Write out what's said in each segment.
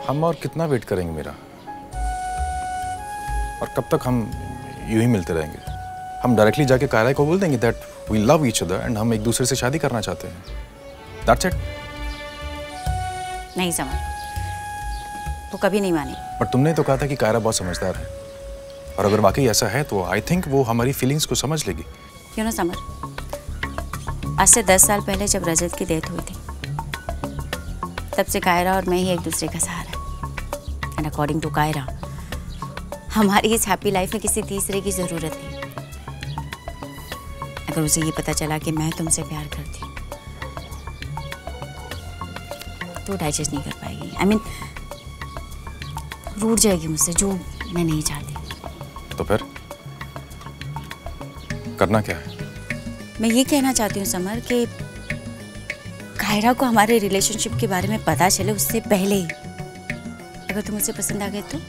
हम और कितना वेट करेंगे मेरा, और कब तक हम यूं ही मिलते रहेंगे? हम डायरेक्टली जाके कायरा को बोल देंगे that we love each other and हम एक दूसरे से शादी करना चाहते हैं। That's it. नहीं समर, वो कभी नहीं मानी। पर तुमने तो कहा था कि कायरा बहुत समझदार है, और अगर वाकई ऐसा है तो आई थिंक वो हमारी फीलिंग्स को समझ लेगी। क्यों ना समर, आज से 10 साल पहले जब रजत की डेथ हुई थी तब से कायरा और मैं ही एक दूसरे का सहारा। एंड अकॉर्डिंग टू कायरा हमारी इस हैप्पी लाइफ में किसी तीसरे की जरूरत नहीं। अगर उसे ये पता चला कि मैं तुमसे प्यार करती तो डाइजेस्ट नहीं कर पाएगी। आई मीन रूठ जाएगी मुझसे, जो मैं नहीं चाहती। तो फिर करना क्या है? मैं ये कहना चाहती हूँ समर कि कायरा को हमारे रिलेशनशिप के बारे में पता चले उससे पहले ही अगर तुम मुझसे पसंद आ गए तो।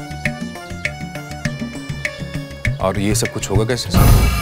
और ये सब कुछ होगा कैसे?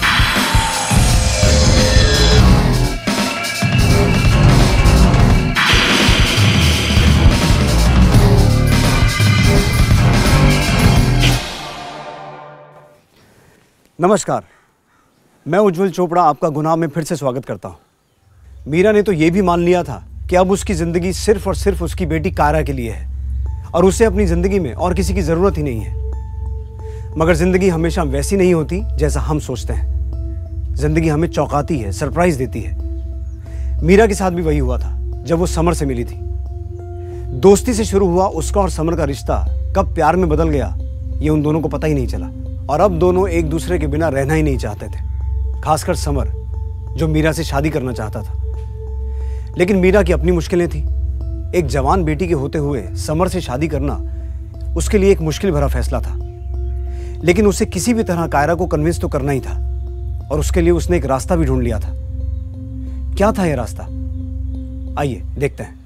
नमस्कार, मैं उज्जवल चोपड़ा आपका गुनाह में फिर से स्वागत करता हूँ। मीरा ने तो ये भी मान लिया था कि अब उसकी ज़िंदगी सिर्फ और सिर्फ उसकी बेटी कायरा के लिए है और उसे अपनी ज़िंदगी में और किसी की ज़रूरत ही नहीं है। मगर ज़िंदगी हमेशा वैसी नहीं होती जैसा हम सोचते हैं। ज़िंदगी हमें चौंकाती है, सरप्राइज़ देती है। मीरा के साथ भी वही हुआ था जब वो समर से मिली थी। दोस्ती से शुरू हुआ उसका और समर का रिश्ता कब प्यार में बदल गया ये उन दोनों को पता ही नहीं चला, और अब दोनों एक दूसरे के बिना रहना ही नहीं चाहते थे। खासकर समर, जो मीरा से शादी करना चाहता था। लेकिन मीरा की अपनी मुश्किलें थी। एक जवान बेटी के होते हुए समर से शादी करना उसके लिए एक मुश्किल भरा फैसला था। लेकिन उसे किसी भी तरह कायरा को कन्विंस तो करना ही था, और उसके लिए उसने एक रास्ता भी ढूंढ लिया था। क्या था यह रास्ता? आइए देखते हैं।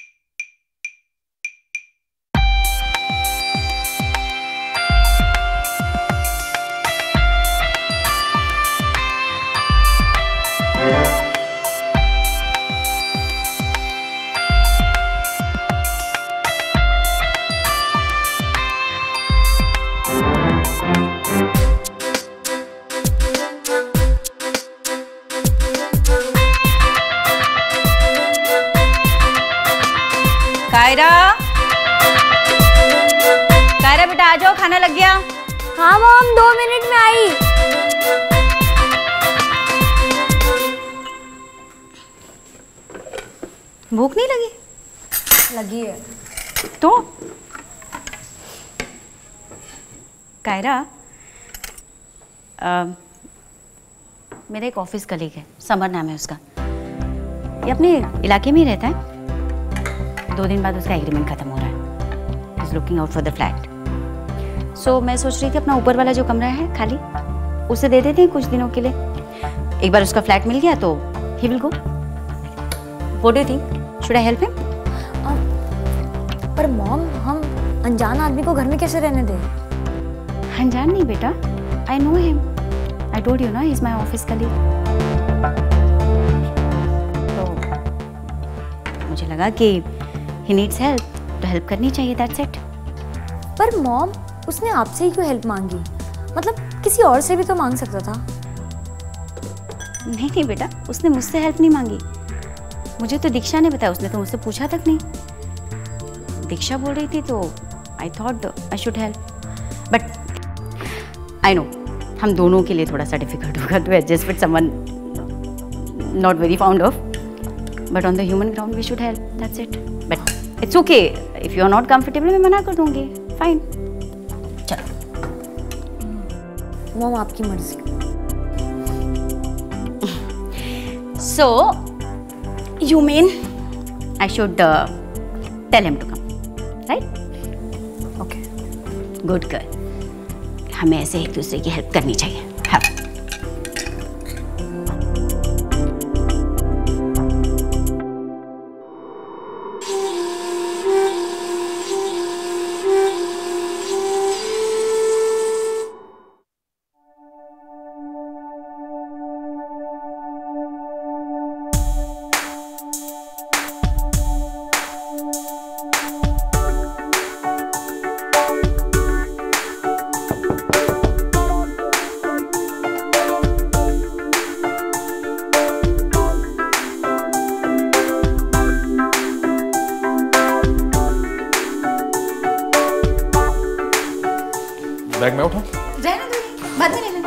कायरा, कायरा बेटा आ जाओ, खाना लग गया। हाँ मॉम, 2 मिनट में आई। भूख नहीं लगी? लगी है। तो कायरा, मेरा एक ऑफिस कलीग है, समर नाम है उसका। ये अपने इलाके में ही रहता है। 2 दिन बाद उसका एग्रीमेंट खत्म हो रहा है। Is looking out for the flat. So मैं सोच रही थी अपना ऊपर वाला जो कमरा है खाली, उसे दे देते हैं कुछ दिनों के लिए। एक बार उसका फ्लैट मिल गया तो he will go. What do you think? Should I help him? पर मॉम, हम अनजान आदमी को घर में कैसे रहने दें? अनजान नहीं बेटा, I know him. I told you ना, he is my office colleague. तो मुझे लगा कि he needs help, तो हेल्प करनी चाहिए, that's it। पर मॉम, उसने आपसे ही क्यों हेल्प मांगी? मतलब किसी और से भी तो मांग सकता था। नहीं बेटा, उसने मुझसे हेल्प नहीं मांगी। मुझे तो दीक्षा ने बताया, उसने तो मुझसे पूछा तक नहीं। दीक्षा बोल रही थी तो I thought I should help. But I know हम दोनों के लिए थोड़ा सा डिफिकल्ट होगा to adjust with someone not very found of, but on the human ground we should help, that's it. But it's okay, if you are not comfortable मैं मना कर दूंगी, फाइन। चलो मॉम, आपकी मर्जी। So you mean I should tell him to come, right? Okay, good girl. हमें ऐसे एक दूसरे की हेल्प करनी चाहिए। हाँ। बाद में ले लेना।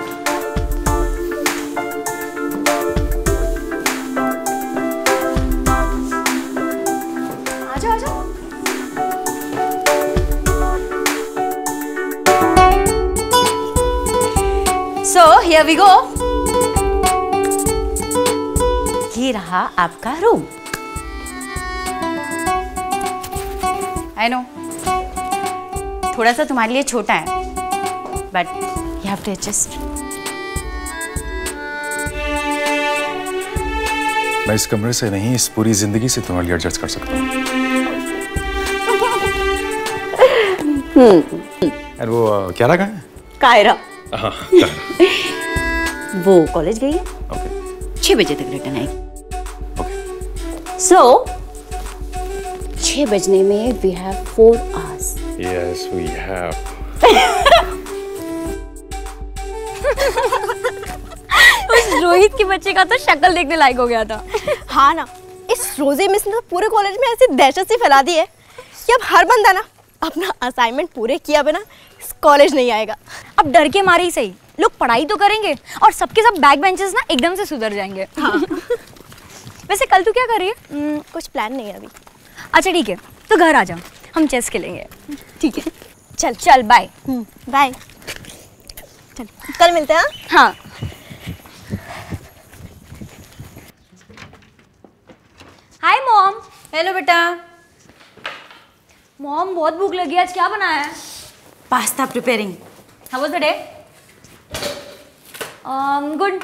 आजा आजा। So here we go. ये रहा आपका रूम। I know, थोड़ा सा तुम्हारे लिए छोटा है, but you have to adjust. मैं इस कमरे से नहीं, इस पूरी जिंदगी से तुम्हारे लिए एडजस्ट कर सकता हूँ। और वो क्या रखा है? कायरा। हाँ, वो कॉलेज गई है। ओके। 6 बजे तक रिटर्न आएगी। ओके। So 6 बजने में we have 4 hours. Yes, we have. उस रोहित के बच्चे का तो शक्ल देखने लायक हो गया था। हाँ ना, इस रोजे मिस ने तो पूरे कॉलेज में ऐसी दहशत सी फैला दी है कि अब हर बंदा ना अपना असाइनमेंट पूरे किया बिना इस कॉलेज नहीं आएगा। अब डर के मारे ही सही, लोग पढ़ाई तो करेंगे और सबके सब बैक बेंचेस ना एकदम से सुधर जाएंगे। हाँ। वैसे कल तू क्या कर रही है? कुछ प्लान नहीं है अभी। अच्छा ठीक है, तो घर आ जाओ, हम चेस खेलेंगे। ठीक है, चल चल बाय। बाय। चल कल मिलते हैं। हाँ। Hi mom. हेलो बेटा। मॉम बहुत भूख लगी है, आज क्या बनाया है? Pasta preparing. How was the day? Good.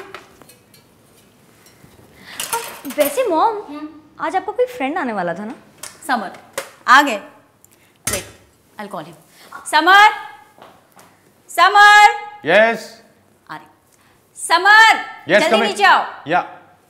वैसे मॉम, आज आपका कोई फ्रेंड आने वाला था ना? समर आ गए। Wait, I call him. Samar, Samar. Yes. आ रहे। समर, Yes, जल्दी come in. नीचे आओ। Yeah.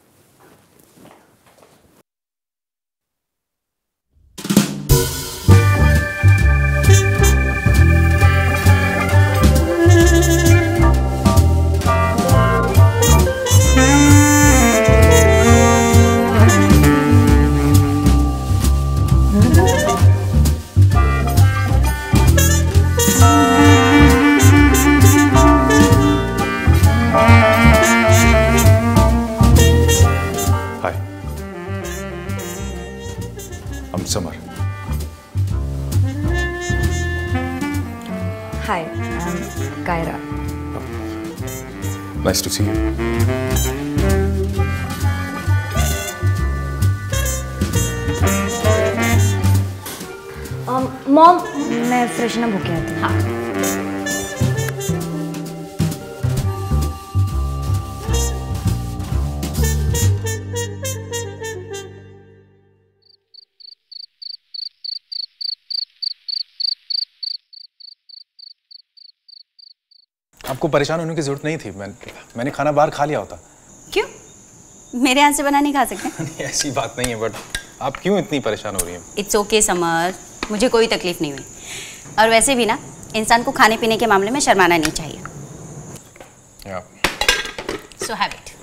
Hi. I'm Samar. Hi, I am Kaira. Nice to see you. Mom, मैं फ्रेशन अप होके आती हूँ। हाँ। आपको परेशान होने की जरूरत नहीं थी। मैंने खाना बाहर खा लिया होता। क्यों? मेरे हाथ से बना नहीं खा सकते? नहीं, ऐसी बात नहीं है, बट आप क्यों इतनी परेशान हो रही हैं? इट्स ओके समर, मुझे कोई तकलीफ नहीं हुई। और वैसे भी ना, इंसान को खाने पीने के मामले में शर्माना नहीं चाहिए। Yeah. So have it.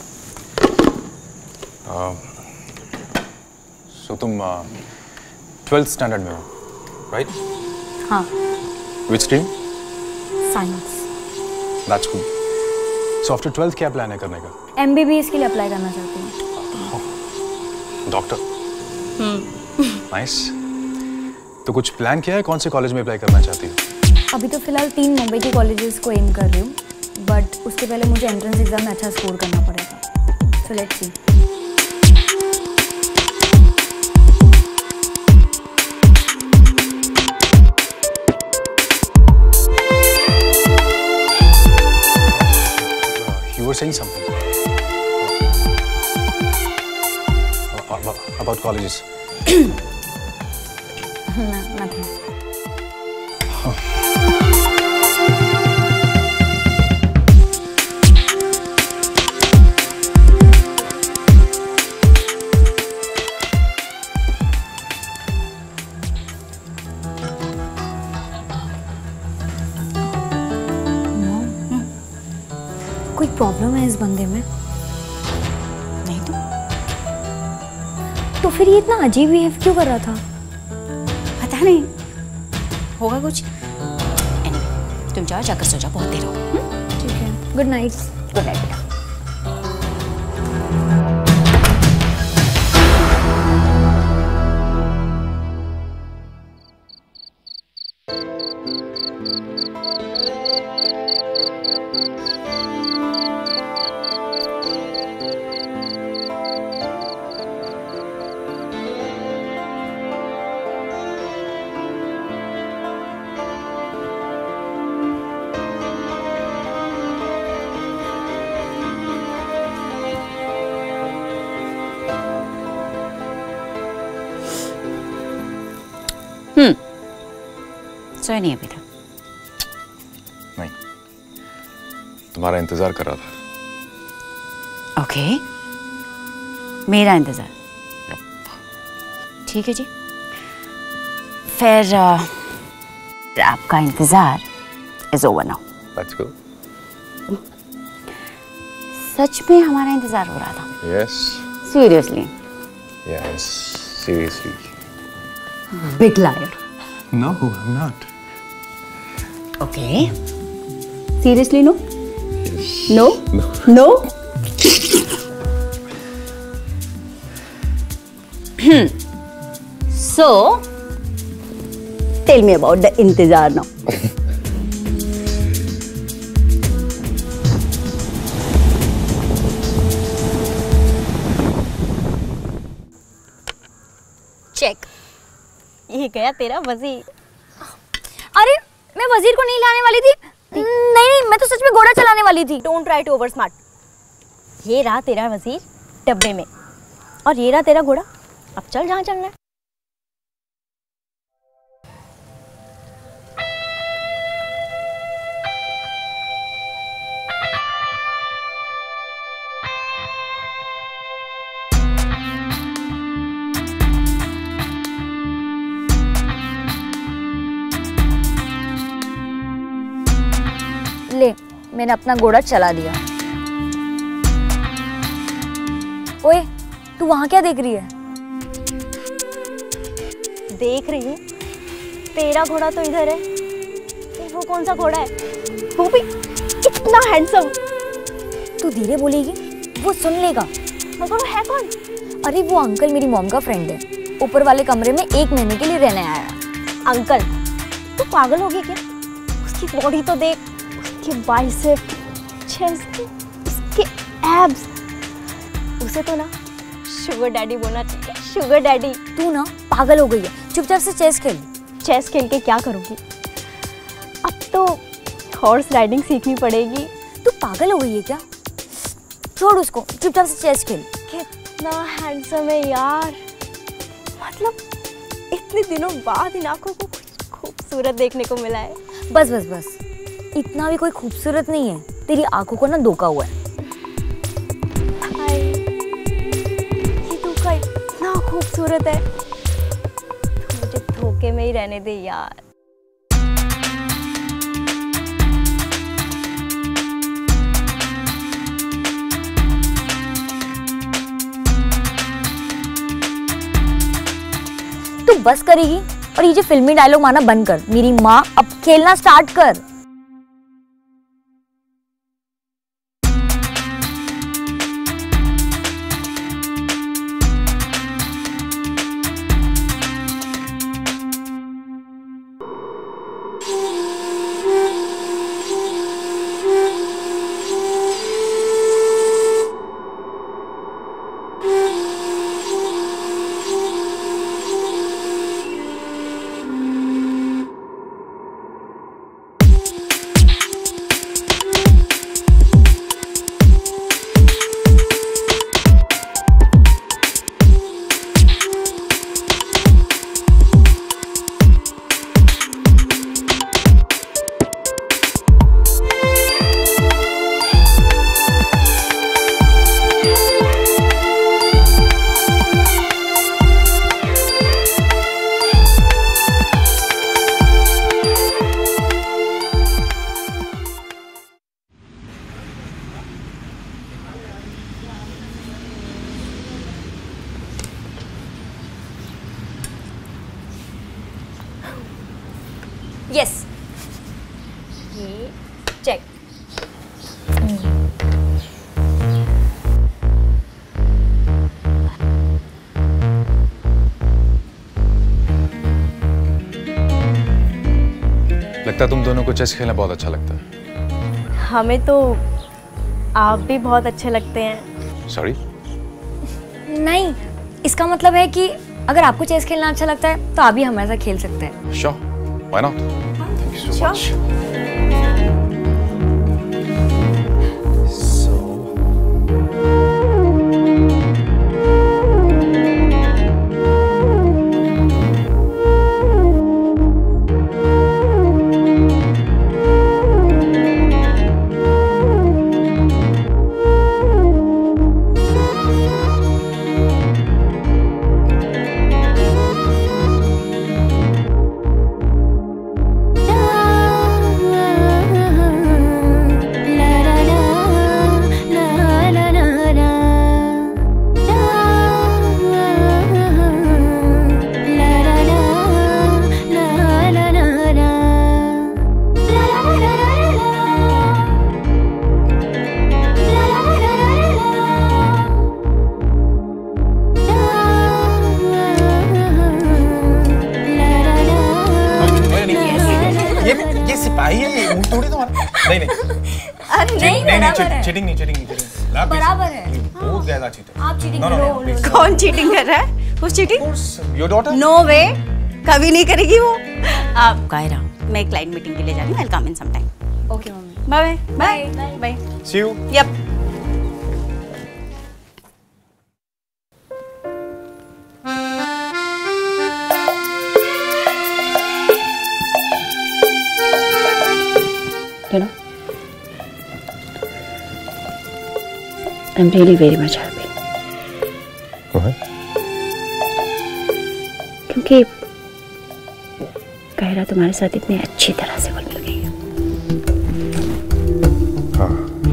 So तुम 12th स्टैंडर्ड में हो, राइट? हाँ, Which stream? Science. That's good. So after 12th क्या प्लान है करने का? MBBS के लिए अप्लाई करना चाहती हूँ। डॉक्टर। नाइस। तो कुछ प्लान किया है, कौन से कॉलेज में अप्लाई करना चाहती हो? अभी तो फिलहाल 3 मुंबई के कॉलेजेस को एम कर रही हूँ, बट उसके पहले मुझे एंट्रेंस एग्जाम में अच्छा स्कोर करना पड़ेगा। So let's see. You were saying something about colleges. Nothing. कोई प्रॉब्लम है इस बंदे में? नहीं तो फिर ये इतना अजीब बिहेव क्यों कर रहा था? पता नहीं, होगा कुछ। Anyway, तुम जाओ, जाकर सो जाओ, बहुत देर हो। Good night. गुड नाइट बेटा। सोए नहीं अभी तक? नहीं, तुम्हारा इंतजार कर रहा था। ओके, मेरा इंतजार। ठीक है जी, फिर आपका इंतजार is over now. Let's go. सच में हमारा इंतजार हो रहा था? Yes. Seriously? Yes, seriously. Big liar. No, I'm not. Okay, seriously no? No? No? So, tell me about the इंतजार now. चेक, ये गया तेरा वजीर। अरे मैं वजीर को नहीं लाने वाली थी। नहीं, मैं तो सच में घोड़ा चलाने वाली थी। Don't try to over smart. ये रहा तेरा वजीर डब्बे में, और ये रहा तेरा घोड़ा। अब चल जहाँ चलना है। ले, मैंने अपना घोड़ा चला दिया। ओए, तू वहां क्या देख रही है? देख रही हूँ, तेरा घोड़ा तो इधर है। वो कौन सा घोड़ा है? वो भी इतना हैंडसम। तू धीरे बोलेगी, वो सुन लेगा। मगर वो है कौन? अरे वो अंकल मेरी मॉम का फ्रेंड है, ऊपर वाले कमरे में 1 महीने के लिए रहने आया। अंकल? तू पागल होगी क्या? उसकी बॉडी तो देख, उसके बाइसेप, चेस्ट, उसके एब्स। उसे तो ना शुगर डैडी बोलना चाहिए, शुगर डैडी। तू ना पागल हो गई है, चुपचाप से चेस खेल। चेस खेल के क्या करूँगी? अब तो हॉर्स राइडिंग सीखनी पड़ेगी। तू पागल हो गई है क्या? छोड़ उसको, चुपचाप से चेस खेल। कितना हैंडसम है यार। मतलब इतने दिनों बाद इन आंखों को कुछ खूबसूरत देखने को मिला है। बस बस बस, इतना भी कोई खूबसूरत नहीं है, तेरी आंखों को ना धोखा हुआ है। हाय, ये धोखा इतना खूबसूरत है, तो मुझे धोखे में ही रहने दे यार। तू बस करेगी और ये जो फिल्मी डायलॉग मारना बंद कर। मेरी माँ, अब खेलना स्टार्ट कर। लगता है तुम दोनों को चेस खेलना बहुत अच्छा लगता है। हमें तो आप भी बहुत अच्छे लगते हैं। सॉरी? नहीं, इसका मतलब है कि अगर आपको चेस खेलना अच्छा लगता है तो आप भी हमारे साथ खेल सकते हैं। Sure, why not? Thank you so much. नहीं चीटिंग नहीं बराबर है। बहुत ज्यादा चीटिंग। आप चीटिंग कौन चीटिंग कर रहा है? Who's cheating? Your daughter? No way, कभी नहीं करेगी वो। आप कायरा, मैं एक क्लाइंट मीटिंग के लिए जा रही हूँ। I'll come in some time. Okay mummy. Bye. See you. Yep. You know, I'm really very much happy. Why? क्योंकि कायरा तुम्हारे साथ इतनी अच्छी तरह से घुल मिल गई है। हाँ।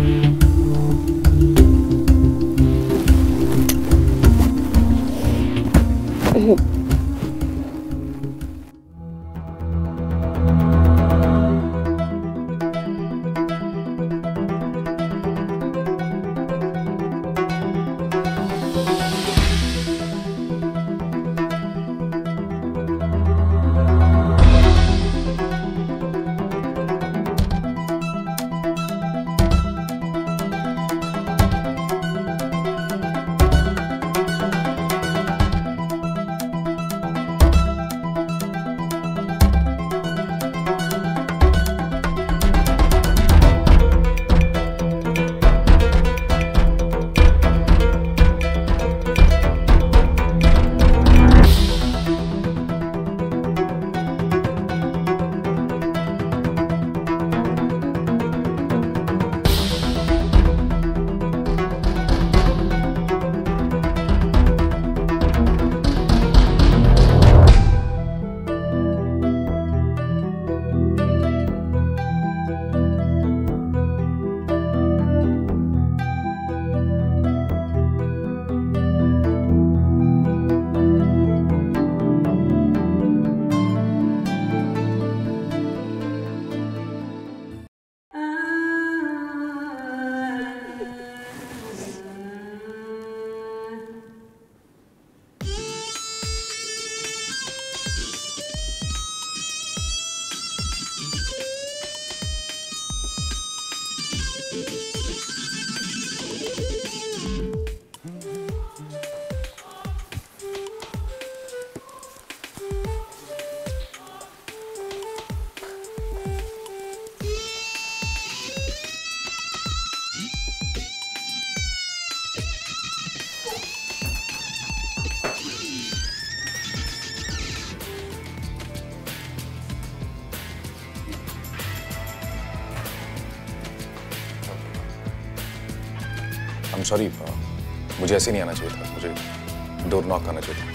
I'm sorry, मुझे ऐसे नहीं आना चाहिए था। मुझे डोर नॉक करना चाहिए था।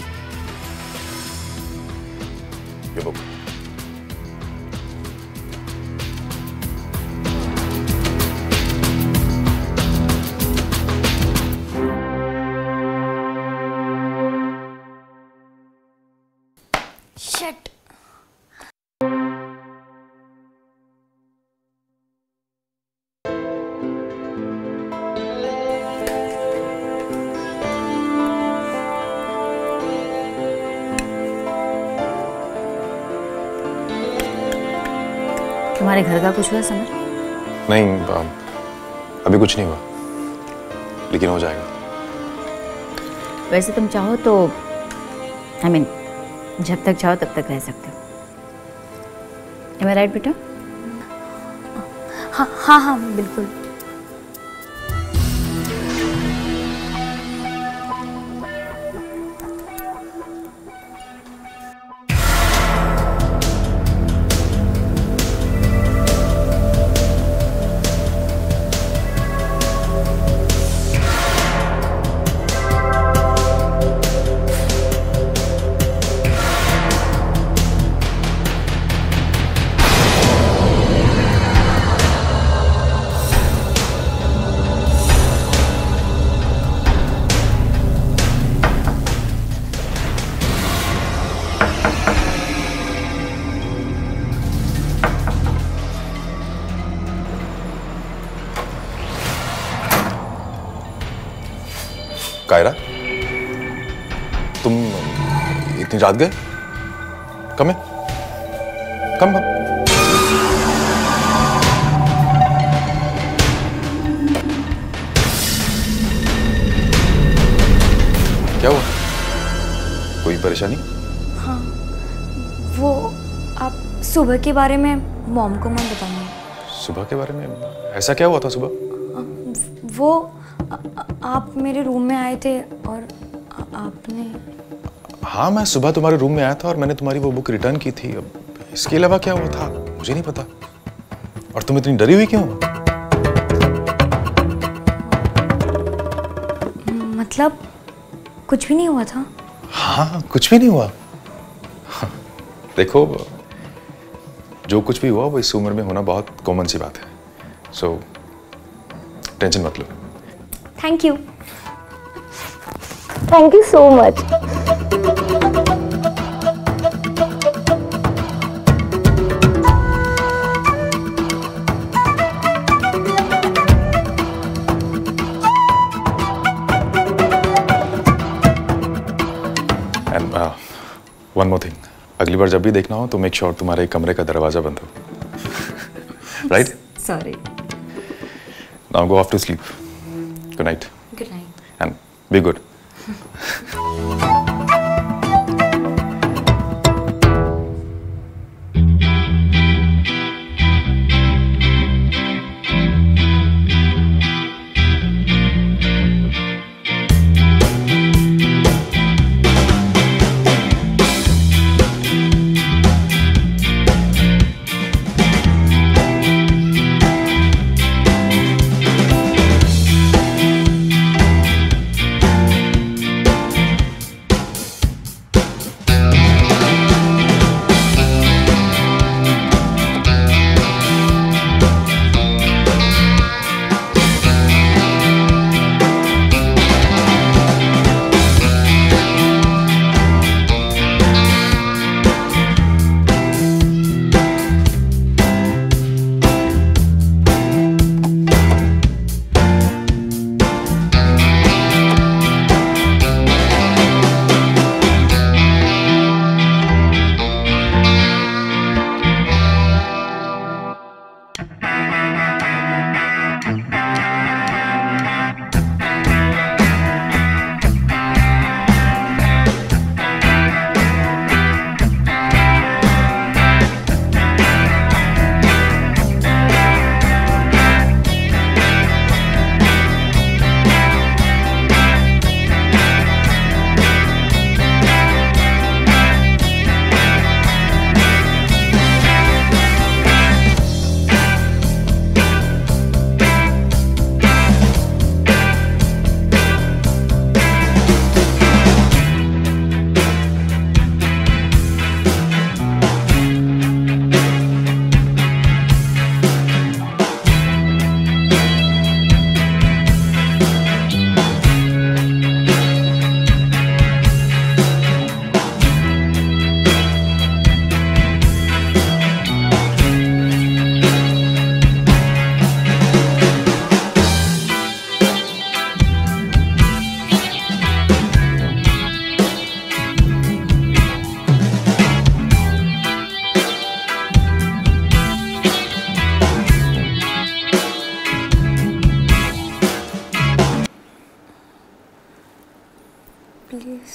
ये बुक। Shit. तुम्हारे घर का कुछ हुआ समर? नहीं, अभी कुछ नहीं हुआ, लेकिन हो जाएगा। वैसे तुम चाहो तो जब तक चाहो तब तक रह सकते हो। Am I right बेटा? हाँ बिल्कुल। कायरा, तुम इतनी रात गए? कम। क्या हुआ? कोई परेशानी? हाँ, वो आप सुबह के बारे में मॉम को मत बताना। सुबह के बारे में? ऐसा क्या हुआ था सुबह? वो आप मेरे रूम में आए थे और आपने... हाँ, मैं सुबह तुम्हारे रूम में आया था और मैंने तुम्हारी वो बुक रिटर्न की थी। अब इसके अलावा क्या हुआ था मुझे नहीं पता। और तुम इतनी डरी हुई क्यों? मतलब कुछ भी नहीं हुआ था? हाँ, कुछ भी नहीं हुआ। हाँ, देखो, जो कुछ भी हुआ वो इस उम्र में होना बहुत कॉमन सी बात है। सो टेंशन मत लो। Thank you so much. And one more thing, अगली बार जब भी देखना हो तो मेक श्योर तुम्हारे कमरे का दरवाजा बंद हो। Right? Sorry. Now go off to sleep. Good night. Good night and be good. Please.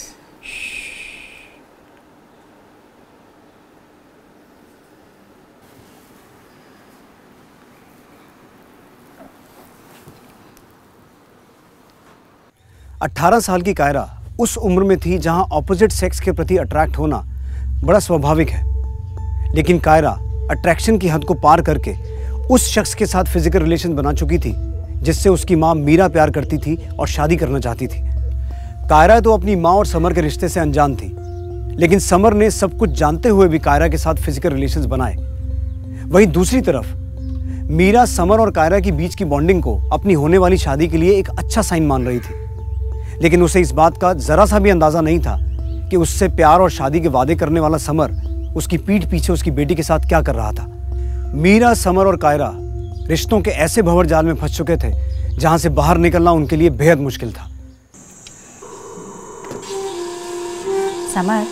18 साल की कायरा उस उम्र में थी जहां ऑपोजिट सेक्स के प्रति अट्रैक्ट होना बड़ा स्वाभाविक है, लेकिन कायरा अट्रैक्शन की हद को पार करके उस शख्स के साथ फिजिकल रिलेशन बना चुकी थी जिससे उसकी मां मीरा प्यार करती थी और शादी करना चाहती थी। कायरा तो अपनी मां और समर के रिश्ते से अनजान थी, लेकिन समर ने सब कुछ जानते हुए भी कायरा के साथ फिजिकल रिलेशंस बनाए। वहीं दूसरी तरफ मीरा समर और कायरा की बीच की बॉन्डिंग को अपनी होने वाली शादी के लिए एक अच्छा साइन मान रही थी, लेकिन उसे इस बात का जरा सा भी अंदाजा नहीं था कि उससे प्यार और शादी के वादे करने वाला समर उसकी पीठ पीछे उसकी बेटी के साथ क्या कर रहा था। मीरा, समर और कायरा रिश्तों के ऐसे भंवर जाल में फंस चुके थे जहां से बाहर निकलना उनके लिए बेहद मुश्किल था। समर,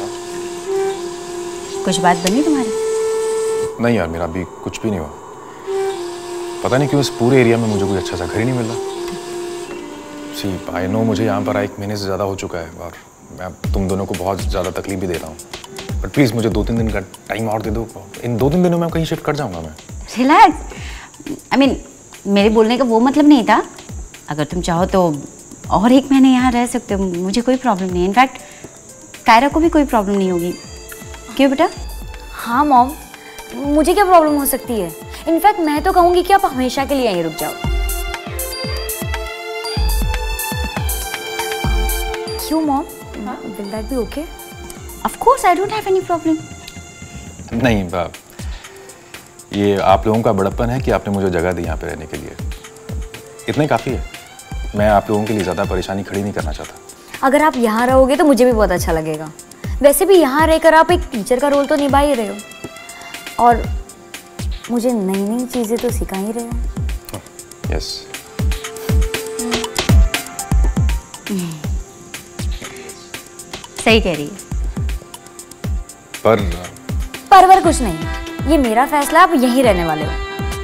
कुछ बात बनी तुम्हारी? नहीं यार, मेरा अभी कुछ भी नहीं हुआ। पता नहीं क्यों इस पूरे एरिया में मुझे कोई अच्छा सा घर ही नहीं मिल रहा। सी आई नो मुझे यहाँ पर 1 महीने से ज़्यादा हो चुका है और मैं तुम दोनों को बहुत ज़्यादा तकलीफ भी दे रहा हूँ, बट प्लीज़ मुझे 2-3 दिन का टाइम और दे दो। इन 2-3 दिनों में कहीं शिफ्ट कर जाऊँगा मैं। रिलैक्स, आई मीन मेरे बोलने का वो मतलब नहीं था। अगर तुम चाहो तो और 1 महीने यहाँ रह सकते हो, मुझे कोई प्रॉब्लम नहीं है। इनफैक्ट कायरा को भी कोई प्रॉब्लम नहीं होगी। क्यों बेटा? हाँ मॉम, मुझे क्या प्रॉब्लम हो सकती है? इनफैक्ट मैं तो कहूँगी कि आप हमेशा के लिए यहीं रुक जाओ। क्यों mom? Will that be okay? Of course, I don't have any problem. नहीं बाप, ये आप लोगों का बड़प्पन है कि आपने मुझे जगह दी यहाँ पे रहने के लिए। इतना ही काफ़ी है। मैं आप लोगों के लिए ज़्यादा परेशानी खड़ी नहीं करना चाहता। अगर आप यहाँ रहोगे तो मुझे भी बहुत अच्छा लगेगा। वैसे भी यहाँ रहकर आप एक टीचर का रोल तो निभा ही रहे हो और मुझे नई नई चीज़ें तो सिखा ही रहे हो। यस। सही कह रही है। पर कुछ नहीं, ये मेरा फैसला, आप यहीं रहने वाले हो।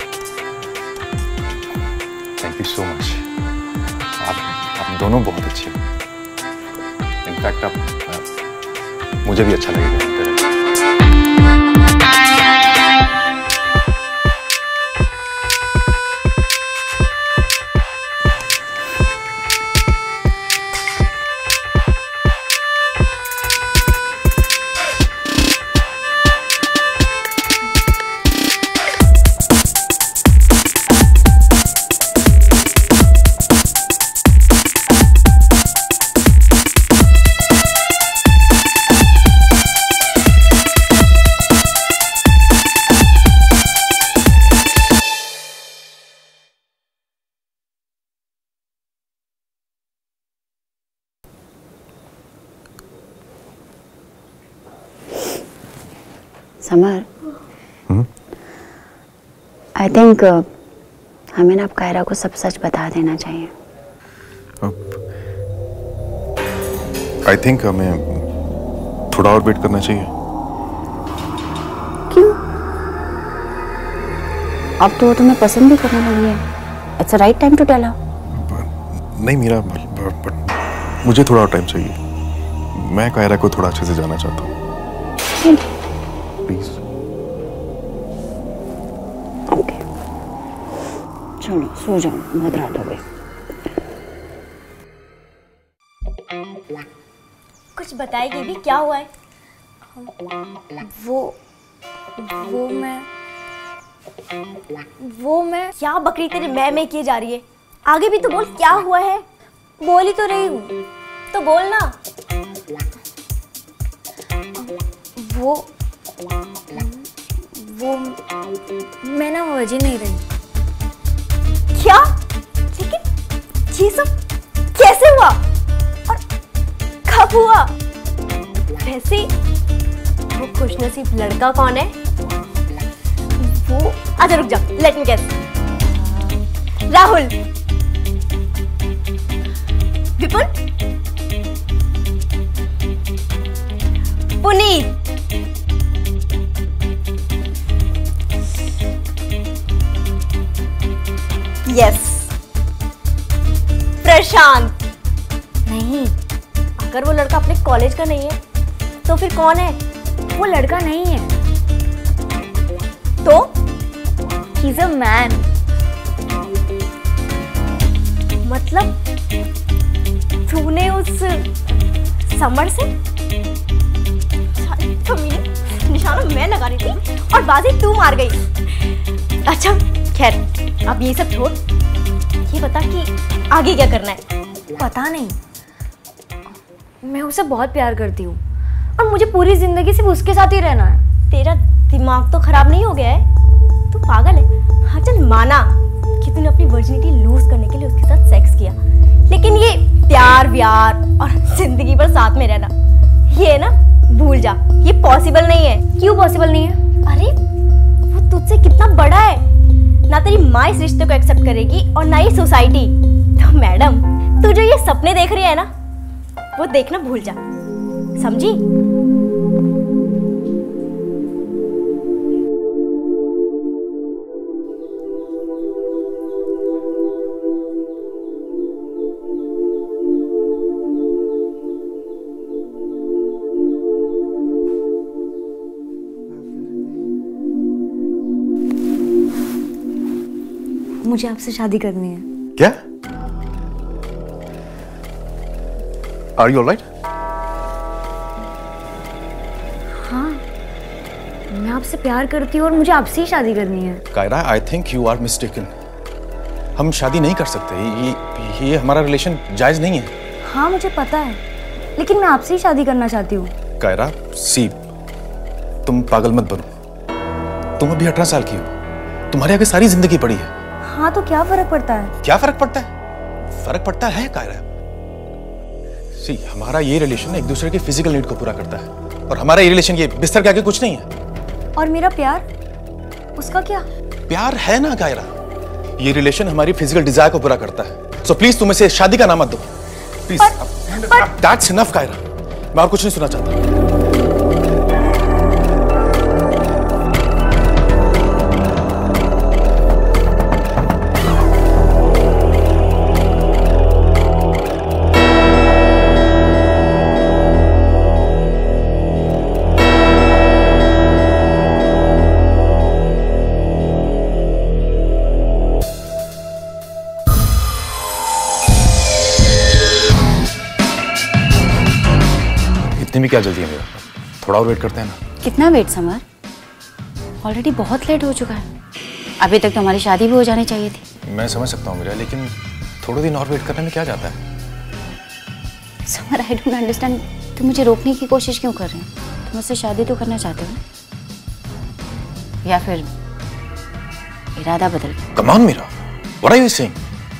Thank you so much. आप दोनों बहुत अच्छे हो। इनफैक्ट आप मुझे भी अच्छा लगेगा। समर, आई थिंक हमें ना अब कायरा को सब सच बता देना चाहिए। आई थिंक हमें थोड़ा और वेट करना चाहिए। क्यों? अब तो वो तुम्हें पसंद भी करने लगी है। It's right time to tell her. नहीं मीरा, बट मुझे थोड़ा और टाइम चाहिए। मैं कायरा को थोड़ा अच्छे से जानना चाहता हूँ। प्लीज। ओके, चलो सो जाओ, बहुत रात हो गई। कुछ बताएगी भी, क्या हुआ है? वो मैं क्या बकरी तेरी मैं किए जा रही है? आगे भी तो बोल, क्या हुआ है? बोल ही तो रही हूँ, तो बोल ना। वो मैं ना वजह नहीं रही। क्या? लेकिन ये सब कैसे हुआ और कब हुआ? वैसे वो खुशनसीब लड़का कौन है? वो आजा रुक जा, let me guess. Rahul, Vipul, Puneet, yes, Prashant. नहीं, अगर वो लड़का अपने कॉलेज का नहीं है तो फिर कौन है? वो लड़का नहीं है तो ही इज अ मैन। मतलब तूने उस समर से तो निशाना मैं लगा रही थी और बाजी तू मार गई। अच्छा खैर अब ये सब छोड़, ये बता कि आगे क्या करना है? पता नहीं, मैं उसे बहुत प्यार करती हूँ और मुझे पूरी जिंदगी सिर्फ उसके साथ ही रहना है। तेरा दिमाग तो खराब नहीं हो गया है? तू पागल है? हाँ चल माना कि तूने अपनी वर्जिनिटी लूज करने के लिए उसके साथ सेक्स किया, लेकिन ये प्यार व्यार और जिंदगी भर साथ में रहना, ये ना भूल जा, ये पॉसिबल नहीं है। क्यों पॉसिबल नहीं है? अरे वो तुझसे कितना बड़ा है, ना तेरी माँ इस रिश्ते को एक्सेप्ट करेगी और ना ही सोसाइटी। तो मैडम तू जो ये सपने देख रही है ना, वो देखना भूल जा, समझी? मुझे आपसे शादी करनी है। क्या? Are you alright? हाँ, मैं आपसे प्यार करती हूँ और मुझे आपसे ही शादी करनी है। Kiara, I think you are mistaken. हम शादी नहीं कर सकते, ये हमारा रिलेशन जायज नहीं है। हाँ मुझे पता है, लेकिन मैं आपसे ही शादी करना चाहती हूँ। कायरा, सी, तुम पागल मत बनो। तुम अभी 18 साल की हो, तुम्हारे आगे सारी जिंदगी पड़ी है। हाँ तो क्या फर्क पड़ता है? क्या फर्क पड़ता है? फर्क पड़ता है कायरा। सी, हमारा ये रिलेशन एक दूसरे के फिजिकल नीड को पूरा करता है और हमारा ये रिलेशन ये बिस्तर के आगे कुछ नहीं है। और मेरा प्यार, उसका क्या? प्यार है ना कायरा, ये रिलेशन हमारी फिजिकल डिजायर को पूरा करता है। सो प्लीज तुम इसे शादी का नाम मत दो, प्लीज। दैट्स इनफ कायरा, मैं और कुछ नहीं सुनना चाहता। इतनी भी क्या जल्दी है मेरा? थोड़ा और वेट करते हैं ना। कितना वेट समर? ऑलरेडी बहुत लेट हो चुका है। अभी तक तो हमारी शादी भी हो जानी चाहिए थी। मैं समझ सकता हूँ मेरा, लेकिन थोड़े दिन और वेट करने में क्या जाता है? समर आई डोंट अंडरस्टैंड, तुम मुझे रोकने की कोशिश क्यों कर रहे हो? तुम मुझसे शादी तो करना चाहते हो, या फिर इरादा बदल गया? Come on Meera, what are you saying?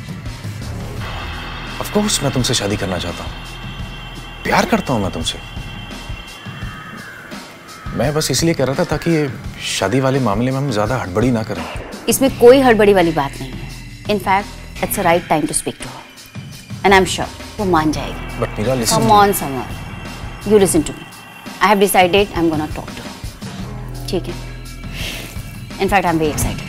Of course मैं तुमसे शादी करना चाहता हूँ, प्यार करता हूँ मैं तुमसे। मैं बस इसलिए कह रहा था ताकि ये शादी वाले मामले में हम ज्यादा हड़बड़ी ना करें। इसमें कोई हड़बड़ी वाली बात नहीं है। In fact it's a right time to speak to her and I am sure वो मान जाएगी। But Meera listen, come on Samar, you listen to me. I have decided I am gonna talk to her, ठीक है? In fact I am very excited.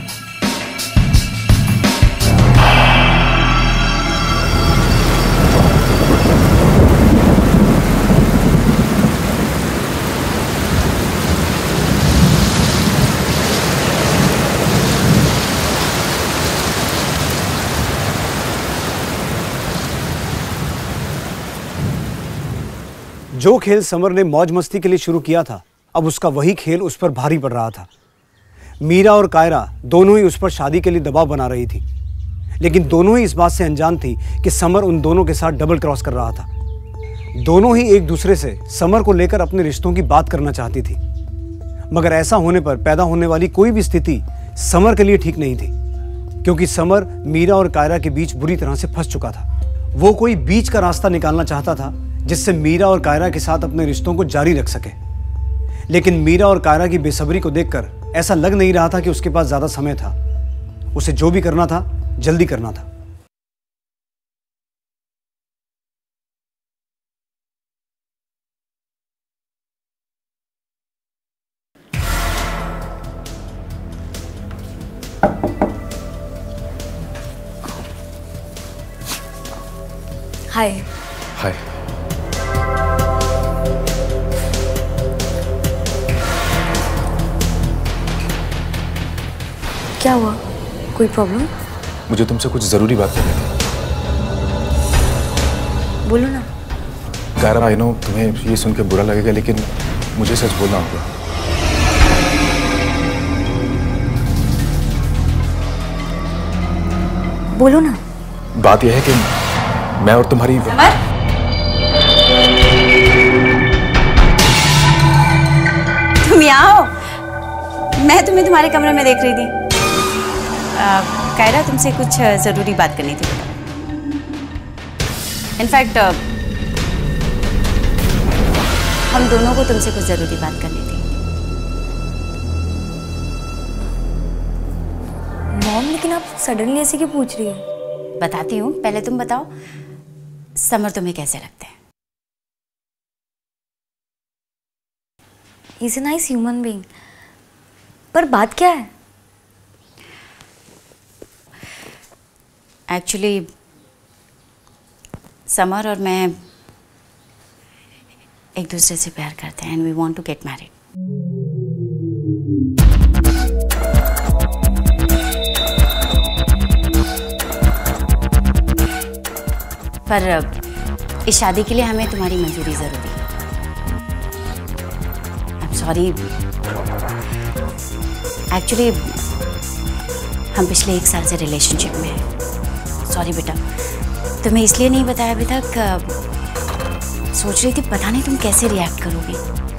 जो खेल summer ने मौज मस्ती के लिए शुरू किया था, अब उसका वही खेल उस पर भारी पड़ रहा था। मीरा और कायरा दोनों ही उस पर शादी के लिए दबाव बना रही थी, लेकिन दोनों ही इस बात से अनजान थी कि समर उन दोनों के साथ डबल क्रॉस कर रहा था। दोनों ही एक दूसरे से समर को लेकर अपने रिश्तों की बात करना चाहती थी, मगर ऐसा होने पर पैदा होने वाली कोई भी स्थिति समर के लिए ठीक नहीं थी, क्योंकि समर मीरा और कायरा के बीच बुरी तरह से फंस चुका था। वो कोई बीच का रास्ता निकालना चाहता था जिससे मीरा और कायरा के साथ अपने रिश्तों को जारी रख सके, लेकिन मीरा और कायरा की बेसब्री को देखकर ऐसा लग नहीं रहा था कि उसके पास ज्यादा समय था। उसे जो भी करना था जल्दी करना था। हाय। हाय। क्या हुआ? कोई प्रॉब्लम? मुझे तुमसे कुछ ज़रूरी बात करनी थी। बोलो ना। कायरा, आई नो तुम्हें ये सुन के बुरा लगेगा, लेकिन मुझे सच बोलना होगा। बोलो ना। बात यह है कि मैं और तुम्हारी तुम यहाँ हो? मैं तुम्हें तुम्हारे कमरे में देख रही थी। कायरा, तुमसे कुछ ज़रूरी बात करनी थी। इनफैक्ट हम दोनों को तुमसे कुछ ज़रूरी बात करनी थी। मॉम, लेकिन आप सडनली ऐसे क्यों पूछ रही हो? बताती हूँ, पहले तुम बताओ समर तुम्हें कैसे लगते हैं? He's a nice human being. पर बात क्या है? एक्चुअली समर और मैं एक दूसरे से प्यार करते हैं and we want to get married. पर इस शादी के लिए हमें तुम्हारी मंजूरी जरूरी है। आई एम सॉरी, एक्चुअली हम पिछले 1 साल से रिलेशनशिप में हैं। सॉरी बेटा, तुम्हें इसलिए नहीं बताया अभी तक, सोच रही थी पता नहीं तुम कैसे रिएक्ट करोगी।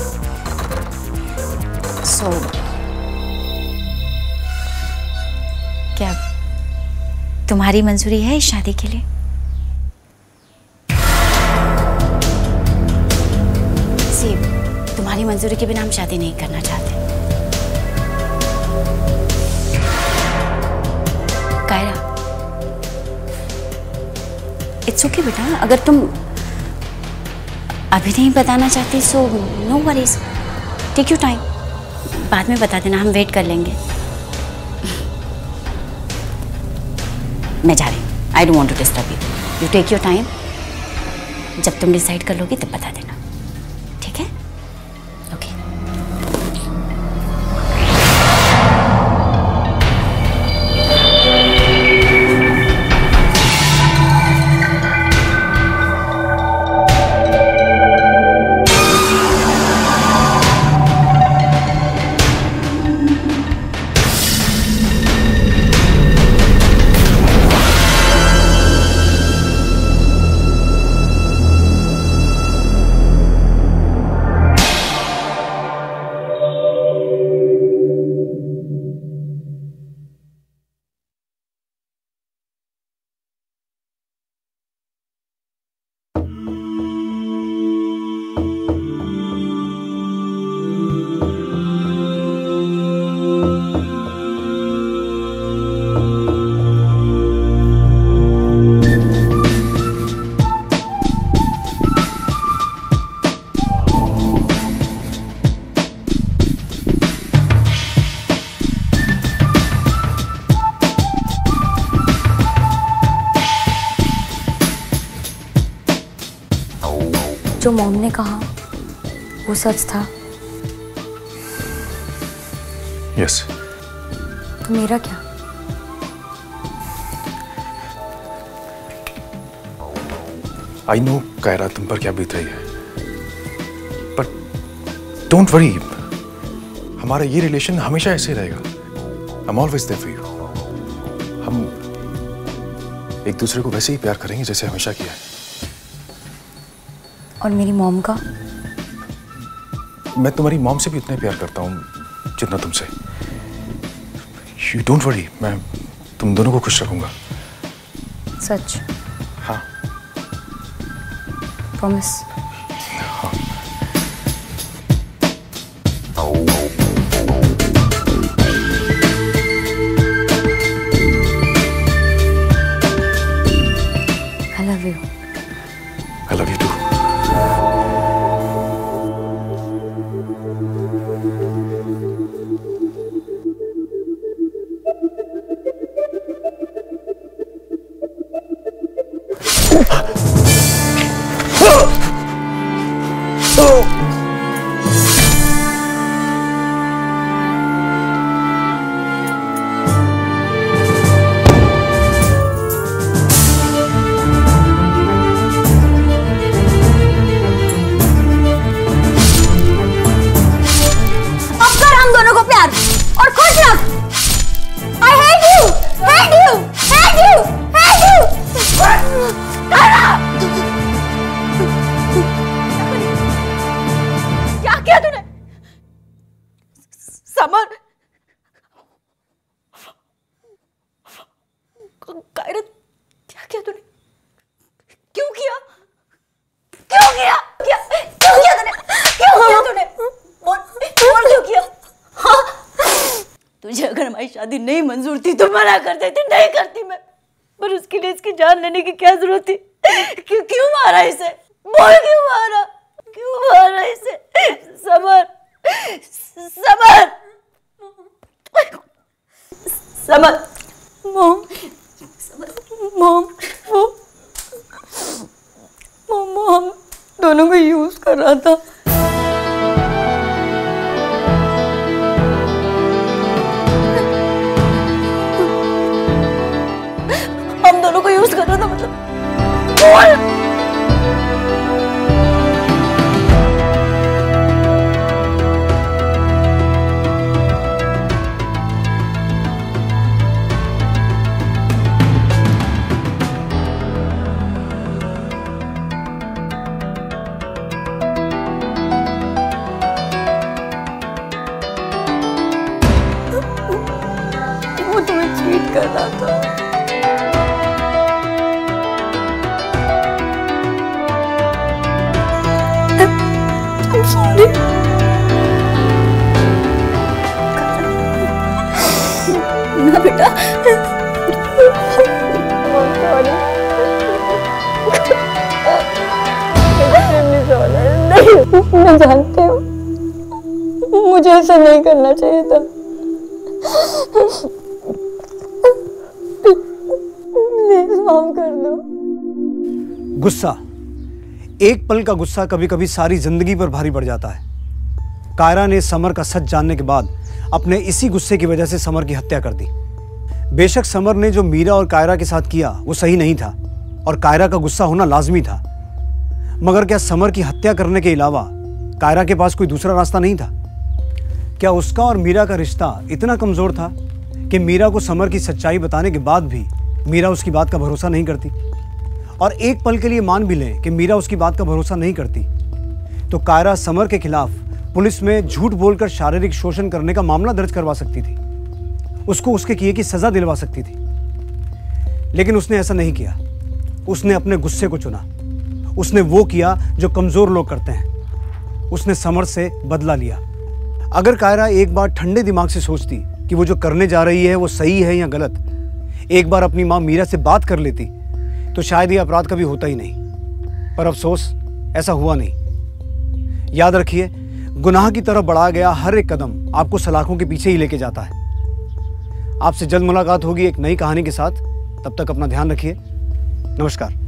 सो क्या तुम्हारी मंजूरी है इस शादी के लिए? तुम्हारी मंजूरी के बिना हम शादी नहीं करना चाहते। कायरा, इट्स ओके बेटा, अगर तुम अभी नहीं बताना चाहती so no worries, take your time, बाद में बता देना, हम वेट कर लेंगे। मैं जा रही हूँ, I don't want to disturb you, you take your time, जब तुम डिसाइड कर लोगी तब बता देना, ठीक है? ओके। जो मॉम ने कहा वो सच था? यस। तो मेरा क्या? आई नो कायरा, तुम पर क्या बीत रही है, बट डोंट वरी, हमारा ये रिलेशन हमेशा ऐसे रहेगा। I am always there for you. हम एक दूसरे को वैसे ही प्यार करेंगे जैसे हमेशा किया है। और मेरी मॉम का? मैं तुम्हारी मॉम से भी उतना प्यार करता हूँ जितना तुमसे। यू डोंट वरी, मैं तुम दोनों को खुश रखूंगा। सच? हाँ। प्रॉमिस? हाँ। I love you. I love you too. शादी नहीं मंजूर थी तो मना कर देती, नहीं करती मैं। पर उसके लिए इसकी जान लेने की क्या जरूरत थी? क्यों मारा इसे? बोल क्यों मारा? क्यों मारा इसे? Samar, Samar, Samar, mom, mom, mom दोनों को यूज कर रहा था। हम दोनों को यूज कर रहा था मतलब? बोल। वो तुम्हें चीट कर रहा था। I'm sorry. ना बेटा, नहीं, मैं जानती हूँ मुझे ऐसा नहीं करना चाहिए था। प्लीज माफ कर दो। गुस्सा, एक पल का गुस्सा कभी कभी सारी जिंदगी पर भारी पड़ जाता है। कायरा ने समर का सच जानने के बाद अपने इसी गुस्से की वजह से समर की हत्या कर दी। बेशक समर ने जो मीरा और कायरा के साथ किया वो सही नहीं था और कायरा का गुस्सा होना लाजमी था, मगर क्या समर की हत्या करने के अलावा कायरा के पास कोई दूसरा रास्ता नहीं था? क्या उसका और मीरा का रिश्ता इतना कमजोर था कि मीरा को समर की सच्चाई बताने के बाद भी मीरा उसकी बात का भरोसा नहीं करती? और एक पल के लिए मान भी लें कि मीरा उसकी बात का भरोसा नहीं करती, तो कायरा समर के खिलाफ पुलिस में झूठ बोलकर शारीरिक शोषण करने का मामला दर्ज करवा सकती थी, उसको उसके किए की सजा दिलवा सकती थी। लेकिन उसने ऐसा नहीं किया। उसने अपने गुस्से को चुना। उसने वो किया जो कमजोर लोग करते हैं। उसने समर से बदला लिया। अगर कायरा एक बार ठंडे दिमाग से सोचती कि वो जो करने जा रही है वो सही है या गलत, एक बार अपनी मां मीरा से बात कर लेती, तो शायद ये अपराध कभी होता ही नहीं। पर अफसोस ऐसा हुआ नहीं। याद रखिए, गुनाह की तरफ बढ़ा गया हर एक कदम आपको सलाखों के पीछे ही लेके जाता है। आपसे जल्द मुलाकात होगी एक नई कहानी के साथ। तब तक अपना ध्यान रखिए। नमस्कार।